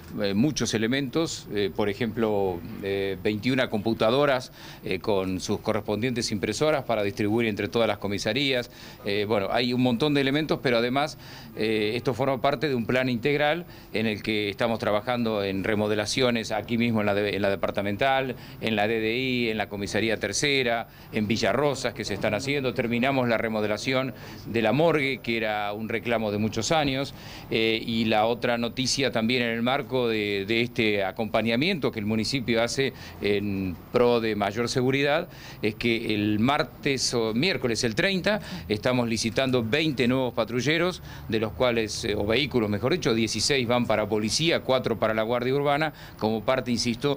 muchos elementos, por ejemplo, 21 computadoras con sus correspondientes impresoras para distribuir entre todas las comisarías. Bueno, hay un montón de elementos, pero además esto forma parte de un plan integral en el que estamos trabajando en remodelaciones aquí mismo en la departamental, en la DDI, en la comisaría tercera, en Villarrosas que se están haciendo. Terminamos la remodelación de la morgue, que era un reclamo de muchos años, y la otra noticia también en el marco de este acompañamiento que el municipio hace en pro de mayor seguridad, es que el martes o miércoles el 30 estamos licitando 20 nuevos patrulleros, de los cuales, o vehículos mejor dicho, 16 van para policía, 4 para la Guardia Urbana, como parte, insisto,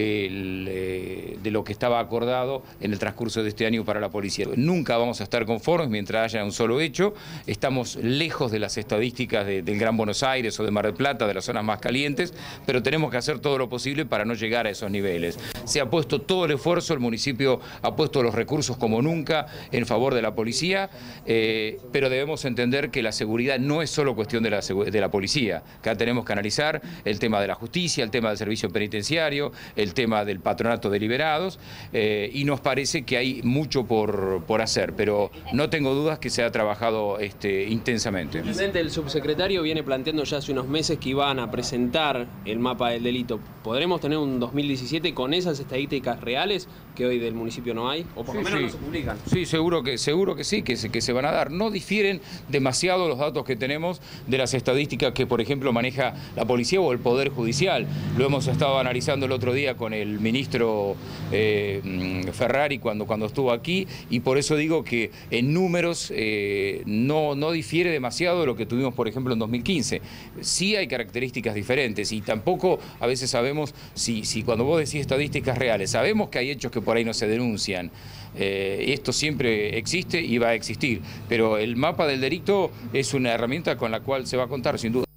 de lo que estaba acordado en el transcurso de este año para la policía. Nunca vamos a estar conformes mientras haya un solo hecho. Estamos lejos de las estadísticas del Gran Buenos Aires o de Mar del Plata, de las zonas más calientes, pero tenemos que hacer todo lo posible para no llegar a esos niveles. Se ha puesto todo el esfuerzo, el municipio ha puesto los recursos como nunca en favor de la policía, pero debemos entender que la seguridad no es solo cuestión de la policía. Acá tenemos que analizar el tema de la justicia, el tema del servicio penitenciario, el tema del patronato de liberados, y nos parece que hay mucho por hacer, pero no tengo dudas que se ha trabajado intensamente. El subsecretario viene planteando ya hace unos meses que iban a presentar el mapa del delito. ¿Podremos tener un 2017 con esas estadísticas reales que hoy del municipio no hay? O por lo menos no se publican. Sí, seguro que sí, que se van a dar. No difieren demasiado los datos que tenemos de las estadísticas que, por ejemplo, maneja la policía o el Poder Judicial. Lo hemos estado analizando el otro día con el ministro Ferrari cuando estuvo aquí, y por eso digo que en números no difiere demasiado de lo que tuvimos, por ejemplo, en 2015. Sí hay características diferentes y tampoco a veces sabemos si cuando vos decís estadísticas reales, sabemos que hay hechos que por ahí no se denuncian. Esto siempre existe y va a existir, pero el mapa del delito es una herramienta con la cual se va a contar, sin duda.